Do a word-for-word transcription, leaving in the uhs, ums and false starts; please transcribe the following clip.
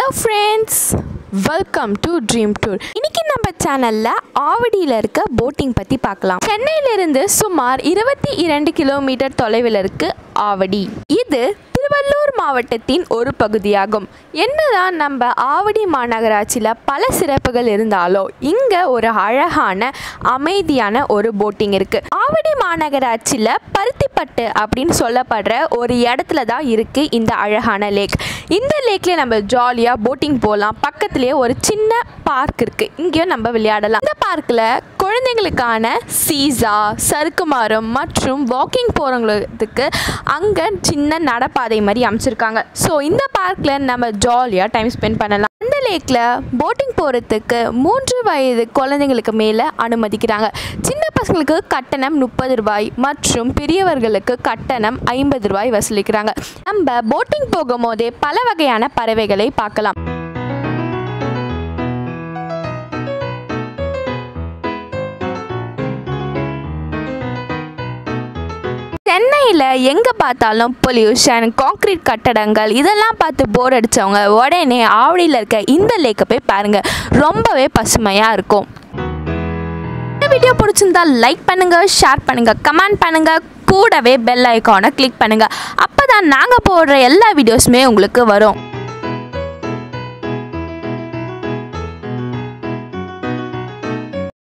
Hello friends, welcome to Dream Tour. இன்னைக்கு நம்ம சேனல்ல ஆவடியில இருக்க போட்டிங் பத்தி பார்க்கலாம். சென்னையில இருந்து சுமார் இருபத்தி இரண்டு கிலோமீட்டர் தொலைவில் இருக்கு ஆவடி. இது திருவள்ளூர் மாவட்டத்தின் ஒரு பகுதியாகும். என்னதான் நம்ம ஆவடி மாநகராட்சியில் பல சிறப்புகள் இருந்தாலும் இங்கே ஒரு அழகான அமைதியான ஒரு போட்டிங் இருக்குது. ஆவடி மாநகராட்சியில் பருத்திப்பட்டு அப்படின்னு சொல்லப்படுற ஒரு இடத்துல தான் இருக்குது இந்த அழகான லேக். இந்த லேக்கில் நம்ம ஜாலியாக போட்டிங் போகலாம். பக்கத்துலேயே ஒரு சின்ன பார்க் இருக்குது, இங்கேயும் நம்ம விளையாடலாம். இந்த பார்க்கில் குழந்தைங்களுக்கான சீசா, சறுக்கு மரம் மற்றும் வாக்கிங் போகிறவங்களுக்கு அங்கே சின்ன நடப்பாதை மாதிரி அமைச்சிருக்காங்க. ஸோ இந்த பார்க்கில் நம்ம ஜாலியாக டைம் ஸ்பெண்ட் பண்ணலாம். அந்த லேக்கில் போட்டிங் போகிறதுக்கு மூன்று வயது குழந்தைங்களுக்கு மேலே அனுமதிக்கிறாங்க. சின்ன பசங்களுக்கு கட்டணம் முப்பது ரூபாய் மற்றும் பெரியவர்களுக்கு கட்டணம் ஐம்பது ரூபாய் வசூலிக்கிறாங்க. நம்ம போட்டிங் போகும்போதே பல வகையான பறவைகளை பார்க்கலாம். சென்னையில் எங்கே பார்த்தாலும் பொல்யூஷன், கான்க்ரீட் கட்டடங்கள் இதெல்லாம் பார்த்து போர் அடித்தவங்க உடனே ஆவடியில் இருக்க இந்த லேக்கை போய் பாருங்கள். ரொம்பவே பசுமையாக இருக்கும். இந்த வீடியோ பிடிச்சிருந்தா லைக் பண்ணுங்கள், ஷேர் பண்ணுங்கள், கமெண்ட் பண்ணுங்கள், கூடவே பெல் ஐக்கானை கிளிக் பண்ணுங்கள். அப்போ தான் நாங்கள் போடுற எல்லா வீடியோஸுமே உங்களுக்கு வரும்.